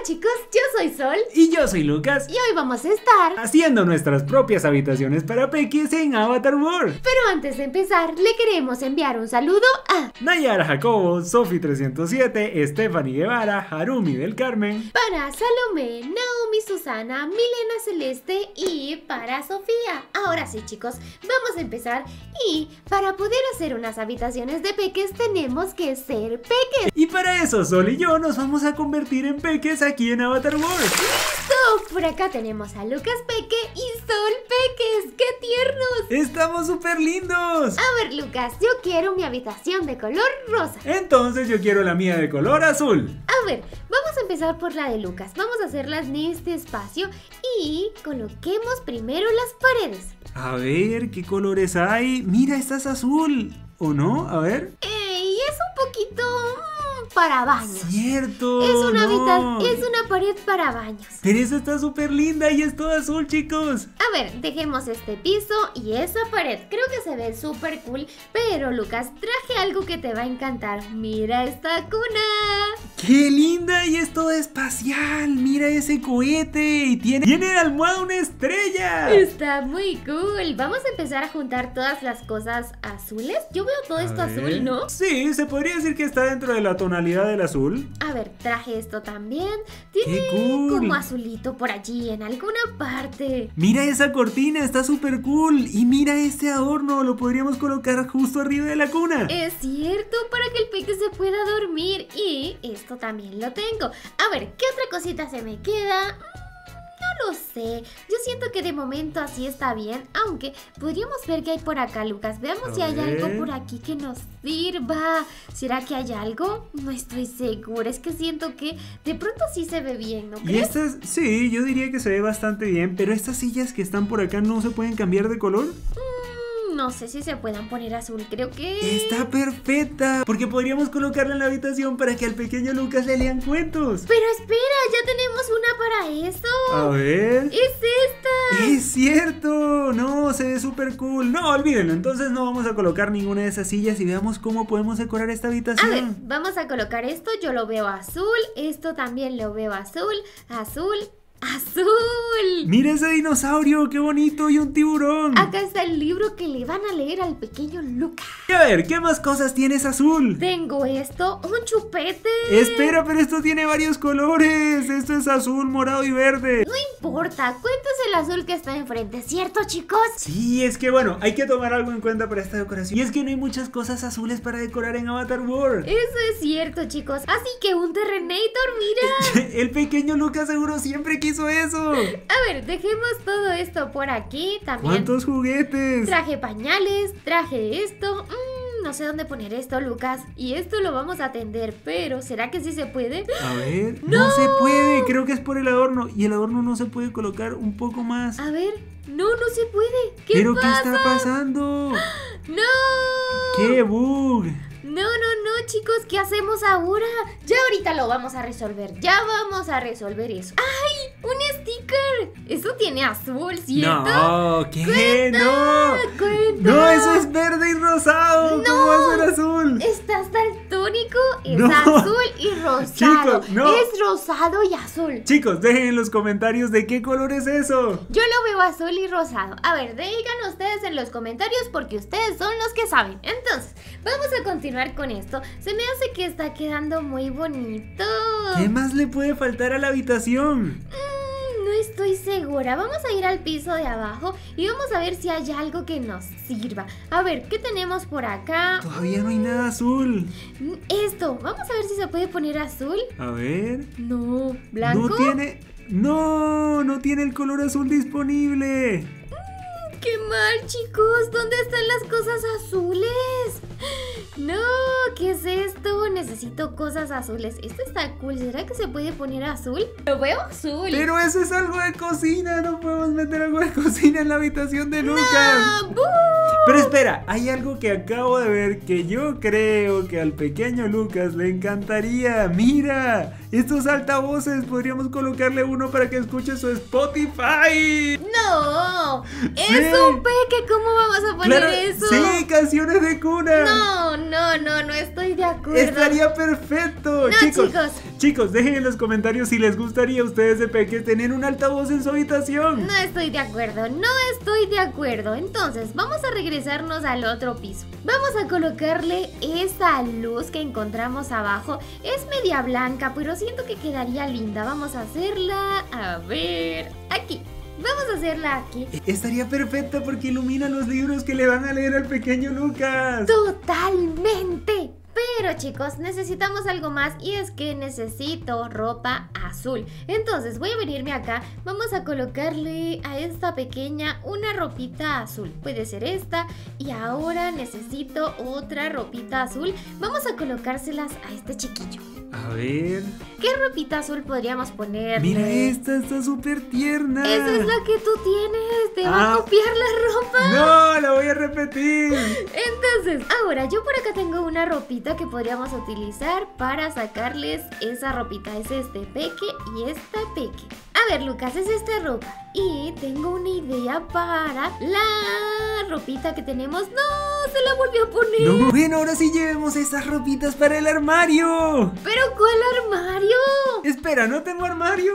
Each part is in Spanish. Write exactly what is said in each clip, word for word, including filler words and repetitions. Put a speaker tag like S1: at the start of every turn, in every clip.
S1: Hola chicos, yo soy Sol.
S2: Y yo soy Lucas.
S1: Y hoy vamos a estar
S2: haciendo nuestras propias habitaciones para peques en Avatar World.
S1: Pero antes de empezar, le queremos enviar un saludo a
S2: Nayara Jacobo, Sofi trescientos siete, Stephanie Guevara, Harumi del Carmen,
S1: para Salomé, Naomi Susana, Milena Celeste y para Sofía. Ahora sí chicos, vamos a empezar. Y para poder hacer unas habitaciones de peques tenemos que ser peques.
S2: Y para eso Sol y yo nos vamos a convertir en peques aquí en Avatar World.
S1: ¡Listo! Por acá tenemos a Lucas Peque y Sol Peques. ¡Qué tiernos!
S2: ¡Estamos súper lindos!
S1: A ver Lucas, yo quiero mi habitación de color rosa.
S2: Entonces yo quiero la mía de color azul.
S1: A ver, vamos a empezar por la de Lucas. Vamos a hacerlas en este espacio y coloquemos primero las paredes.
S2: A ver, ¿qué colores hay? Mira, esta es azul, ¿o no? A ver.
S1: Eh, y es un poquito mmm, para baños.
S2: Cierto.
S1: Es una
S2: no.
S1: habitación, es una pared para baños.
S2: Pero esa está súper linda y es toda azul, chicos.
S1: A ver, dejemos este piso y esa pared. Creo que se ve súper cool. Pero Lucas, traje algo que te va a encantar. Mira esta cuna.
S2: ¡Qué linda! Y es toda espacial. Mira ese cohete. Y tiene, tiene de almohada una estrella.
S1: Está muy cool. Vamos a empezar a juntar todas las cosas azules. Yo veo todo esto azul, ¿no?
S2: Sí, se podría decir que está dentro de la tonalidad del azul.
S1: A ver, traje esto también. Tiene
S2: ¡Qué cool!
S1: como azulito por allí en alguna parte.
S2: Mira esa cortina, está súper cool. Y mira este adorno, lo podríamos colocar justo arriba de la cuna.
S1: Es cierto, para que el peque se pueda dormir. Y esto también lo tengo. A ver, ¿qué otra cosita se me queda? No lo sé, yo siento que de momento así está bien. Aunque podríamos ver qué hay por acá, Lucas. Veamos
S2: A
S1: si hay
S2: ver.
S1: algo por aquí que nos sirva. ¿Será que hay algo? No estoy segura, es que siento que de pronto sí se ve bien, ¿no
S2: Y
S1: crees?
S2: estas, sí, yo diría que se ve bastante bien. Pero estas sillas que están por acá no se pueden cambiar de color.
S1: Mm, no sé si se puedan poner azul, creo que...
S2: Está perfecta, porque podríamos colocarla en la habitación para que al pequeño Lucas le lean cuentos.
S1: Pero espera, ya tenemos una para eso.
S2: A ver.
S1: ¡Es esta!
S2: ¡Es cierto! No, se ve súper cool. No, olvídenlo, entonces no vamos a colocar ninguna de esas sillas y veamos cómo podemos decorar esta
S1: A
S2: habitación.
S1: ver, vamos a colocar esto, yo lo veo azul, esto también lo veo azul, azul, azul.
S2: Mira ese dinosaurio, qué bonito, y un tiburón.
S1: Acá está el libro que le van a leer al pequeño Lucas.
S2: Y a ver, ¿qué más cosas tienes azul?
S1: Tengo esto, un chupete.
S2: Espera, pero esto tiene varios colores. Esto es azul, morado y verde.
S1: No importa, cuentas el azul que está enfrente, ¿cierto chicos?
S2: Sí, es que bueno, hay que tomar algo en cuenta para esta decoración. Y es que no hay muchas cosas azules para decorar en Avatar World.
S1: Eso es cierto chicos, así que un Terrenator, mira.
S2: El pequeño Lucas seguro siempre quiso eso.
S1: A ver, dejemos todo esto por aquí también.
S2: ¿Cuántos juguetes?
S1: Traje pañales, traje esto. Mmm, no sé dónde poner esto, Lucas. Y esto lo vamos a atender, pero ¿será que sí se puede?
S2: A ver, no. no se puede, creo que es por el adorno. Y el adorno no se puede colocar un poco más.
S1: A ver, no, no se puede. ¿Qué
S2: ¿Pero
S1: pasa?
S2: qué está pasando?
S1: ¡No!
S2: ¡Qué bug!
S1: No, no, no, chicos, ¿qué hacemos ahora? Ya ahorita lo vamos a resolver. Ya vamos a resolver eso. ¡Ay! ¡Un sticker! Eso tiene azul, ¿cierto?
S2: No, ¿qué?
S1: ¡Cuenta!
S2: No.
S1: ¡Cuenta!
S2: No, eso es verde y rosado.
S1: No.
S2: ¿Cómo va a ser azul?
S1: Está daltónico, es
S2: No.
S1: azul y rosado.
S2: Chicos, no.
S1: Es rosado y azul.
S2: Chicos, dejen en los comentarios de qué color es eso.
S1: Yo lo veo azul y rosado. A ver, digan ustedes en los comentarios porque ustedes son los que saben. Entonces, vamos a continuar con esto. Se me hace que está quedando muy bonito.
S2: ¿Qué más le puede faltar a la habitación?
S1: Mm, no estoy segura. Vamos a ir al piso de abajo y vamos a ver si hay algo que nos sirva. A ver, ¿qué tenemos por acá?
S2: Todavía no hay nada azul.
S1: Mm, Esto, vamos a ver si se puede poner azul.
S2: A ver.
S1: No, blanco.
S2: No tiene... No, no tiene el color azul disponible.
S1: ¡Qué mal, chicos! ¿Dónde están las cosas azules? No, ¿qué es esto? Necesito cosas azules. Esto está cool. ¿Será que se puede poner azul? Lo veo azul.
S2: Pero eso es algo de cocina. No podemos meter algo de cocina en la habitación de Lucas.
S1: ¡Ah, bú!
S2: Pero espera, hay algo que acabo de ver que yo creo que al pequeño Lucas le encantaría. ¡Mira! Estos altavoces, podríamos colocarle uno para que escuche su Spotify.
S1: ¡No! No, es
S2: Sí.
S1: un peque, ¿cómo vamos a poner
S2: Claro,
S1: eso?
S2: sí, canciones de cuna.
S1: No, no, no, no estoy de acuerdo.
S2: Estaría perfecto.
S1: No,
S2: chicos,
S1: chicos.
S2: chicos, dejen en los comentarios si les gustaría a ustedes de peques tener un altavoz en su habitación.
S1: No estoy de acuerdo, no estoy de acuerdo. Entonces, vamos a regresarnos al otro piso. Vamos a colocarle esa luz que encontramos abajo. Es media blanca, pero siento que quedaría linda. Vamos a hacerla, a ver, aquí. Vamos a hacerla aquí.
S2: Estaría perfecta porque ilumina los libros que le van a leer al pequeño Lucas.
S1: Totalmente. Pero chicos, necesitamos algo más y es que necesito ropa azul. Entonces voy a venirme acá, vamos a colocarle a esta pequeña una ropita azul. Puede ser esta y ahora necesito otra ropita azul. Vamos a colocárselas a este chiquillo.
S2: A ver.
S1: ¿Qué ropita azul podríamos ponerle?
S2: Mira, esta está súper tierna.
S1: Esa es la que tú tienes, te va
S2: Ah.
S1: a copiar la ropa.
S2: No, la voy a repetir.
S1: Entonces, ahora yo por acá tengo una ropita que podríamos utilizar para sacarles esa ropita. Es este peque y esta peque. A ver, Lucas, es esta ropa. Y tengo una idea para la ropita que tenemos. ¡No! Se la volvió a poner.
S2: No, bueno, ahora sí llevemos esas ropitas para el armario.
S1: ¿Pero cuál armario?
S2: Espera, ¿no tengo armario?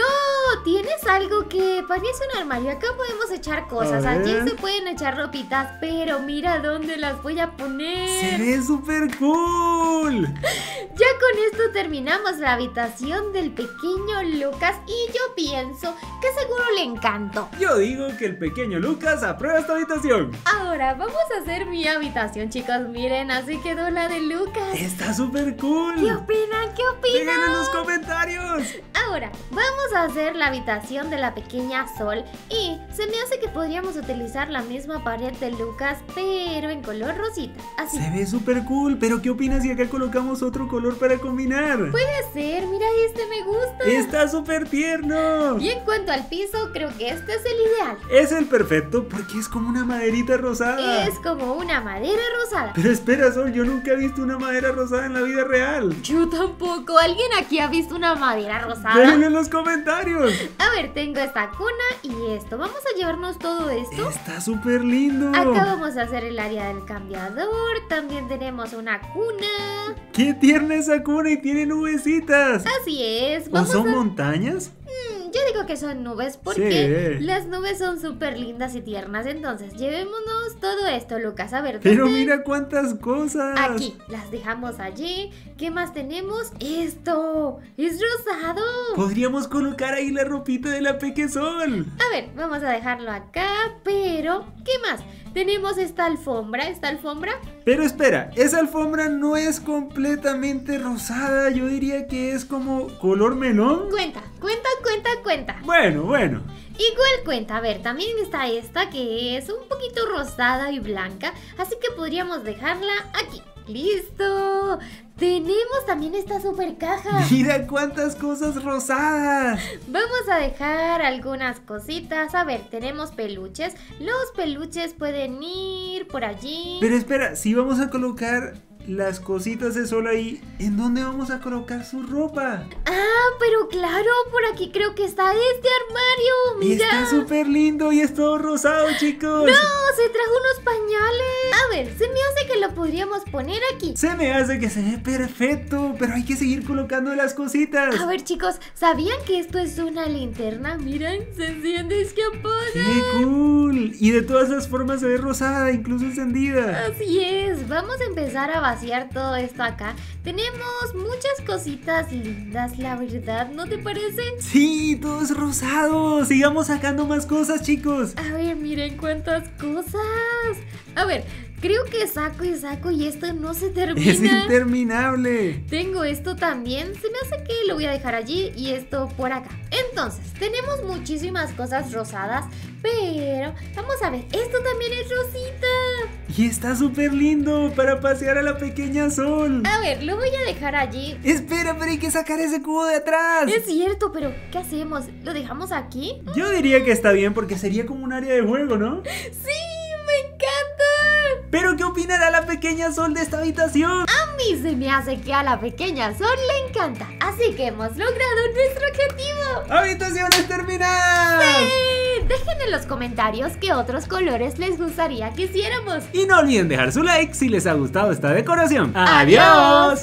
S1: No, tienes algo que parece un armario. Acá podemos echar cosas.
S2: A
S1: Allí
S2: ver.
S1: se pueden echar ropitas, pero mira dónde las voy a poner.
S2: Se ve súper cool.
S1: Ya con esto terminamos la habitación del pequeño Lucas y yo pienso que seguro le encantó.
S2: Yo digo que el pequeño Lucas aprueba esta habitación.
S1: Ahora vamos a hacer mi habitación, chicos. Miren, así quedó la de Lucas.
S2: Está súper cool.
S1: ¿Qué opinan? ¿Qué
S2: Dejen
S1: opinan?
S2: en los comentarios.
S1: Ahora, vamos a hacer la habitación de la pequeña Sol y se me hace que podríamos utilizar la misma pared de Lucas, pero en color rosita. Así.
S2: Se ve súper cool, pero ¿qué opinas si acá colocamos otro color para combinar?
S1: Puede ser, mira este me gusta.
S2: Está súper tierno.
S1: Y en cuanto al piso, creo que este es el ideal.
S2: Es el perfecto porque es como una maderita rosada.
S1: Es como una madera rosada.
S2: Pero espera, Sol, yo nunca he visto una madera rosada en la vida real.
S1: Yo tampoco. ¿Alguien aquí ha visto una madera rosada?
S2: Déjenlo en los comentarios.
S1: A ver, tengo esta cuna y esto. Vamos a llevarnos todo esto.
S2: Está súper lindo.
S1: Acá vamos a hacer el área del cambiador. También tenemos una cuna.
S2: Qué tierna esa cuna y tiene nubecitas.
S1: Así es.
S2: ¿O
S1: Vamos
S2: son
S1: a...
S2: montañas?
S1: Mm, Yo digo que son nubes porque
S2: Sí.
S1: las nubes son súper lindas y tiernas. Entonces, llevémonos todo esto, Lucas. A ver,
S2: Pero
S1: ¿dónde?
S2: mira cuántas cosas.
S1: Aquí, las dejamos allí. ¿Qué más tenemos? Esto, es rosado.
S2: Podríamos colocar ahí la ropita de la Pequesol.
S1: A ver, vamos a dejarlo acá, pero ¿qué más? Tenemos esta alfombra, esta alfombra.
S2: Pero espera, esa alfombra no es completamente rosada. Yo diría que es como color melón.
S1: Cuenta, cuenta, cuenta, cuenta.
S2: Bueno, bueno.
S1: Igual cuenta, a ver, también está esta que es un poquito rosada y blanca, así que podríamos dejarla aquí. ¡Listo! Tenemos también esta super caja.
S2: Mira cuántas cosas rosadas.
S1: Vamos a dejar algunas cositas. A ver, tenemos peluches. Los peluches pueden ir por allí.
S2: Pero espera, si vamos a colocar las cositas de Sol ahí, ¿en dónde vamos a colocar su ropa?
S1: Ah, pero claro, por aquí creo que está este armario. Mira.
S2: Está súper lindo y es todo rosado, chicos.
S1: No, se trajo unos pañales. A ver, se me hace que lo podríamos poner aquí.
S2: Se me hace que se ve perfecto, pero hay que seguir colocando las cositas.
S1: A ver, chicos, ¿sabían que esto es una linterna? Miren, se enciende y se apaga.
S2: ¡Qué cool! Y de todas las formas se ve rosada, incluso encendida.
S1: Así es, vamos a empezar a vaciar todo esto acá. Tenemos muchas cositas lindas, la verdad, ¿no te parece?
S2: Sí, todo es rosado. Sigamos sacando más cosas, chicos.
S1: A ver, miren cuántas cosas. A ver, creo que saco y saco y esto no se termina.
S2: Es interminable.
S1: Tengo esto también, se me hace que lo voy a dejar allí y esto por acá. Entonces, tenemos muchísimas cosas rosadas, pero vamos a ver, esto también es rosita.
S2: Y está súper lindo para pasear a la pequeña Sol.
S1: A ver, lo voy a dejar allí.
S2: Espera, pero hay que sacar ese cubo de atrás.
S1: Es cierto, pero ¿qué hacemos? ¿Lo dejamos aquí?
S2: Yo diría que está bien porque sería como un área de juego, ¿no?
S1: ¡Sí! ¡Me encanta!
S2: Pero ¿qué opinará la pequeña Sol de esta habitación?
S1: A mí se me hace que a la pequeña Sol le encanta. Así que hemos logrado nuestro objetivo.
S2: ¡Habitaciones terminadas!
S1: ¡Sí! Dejen en los comentarios qué otros colores les gustaría que hiciéramos.
S2: Y no olviden dejar su like si les ha gustado esta decoración.
S1: ¡Adiós!